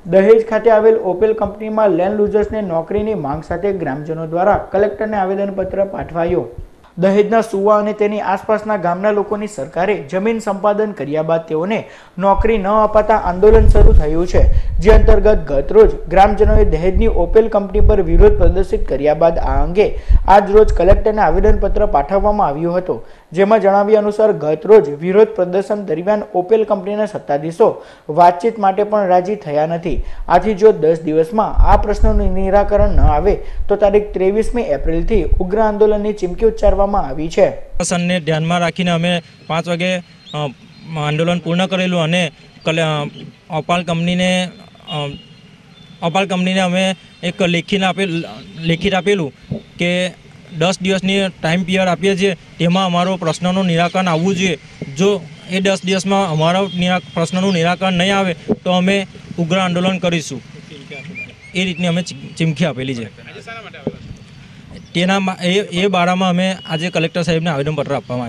दहेज खाते आवेल ओपेल कंपनी में लैंड लूजर्स ने नौकरी की मांग साथे ग्रामजनों द्वारा कलेक्टर ने आवेदनपत्र पाठवायो। दहेजना सुवा अने तेनी आसपासना गामना लोकोनी सरकारे जमीन संपादन कर्या बाद तेओने नौकरी न अपाता आंदोलन शरू थयुं छे, जे अंतर्गत गतरोज ग्रामजनोए दहेजनी ओपेल कंपनी पर विरोध प्रदर्शित कर्या बाद आ अंगे आज रोज कलेक्टरने आवेदनपत्र पाठववामां आव्युं हतुं, जेमां जणाव्या अनुसार गतरोज विरोध प्रदर्शन दरमियान ओपेल कंपनीना सत्ताधीशो वातचीत माटे पण राजी थया नथी। आथी जो 10 दिवसमां आ प्रश्नोनुं निराकरण न आवे तो तारीख 23 एप्रिल थी उग्र आंदोलननी चीमकी उच्चारवामां आवी छे। प्रशासनने ध्याનમાં રાખીને અમે 5 વાગે आंदोलन पूर्ण करेलू अने ओपाल कंपनी ने अमे एक लिखित आपेलू के 10 दिवसनी टाइम पीरियड आपीए छीए, तेमां अमारो प्रश्नों निराकरण आववुं जोईए। जो ए 10 दिवस में अमारा प्रश्नों निराकरण नहीं आवे तो अमे उग्र आंदोलन करीशुं। ए रीतनी अमे चीमकी आपेली छे। तेना ए बारामां अमे आज कलेक्टर साहेबने आवेदनपत्र आपवामां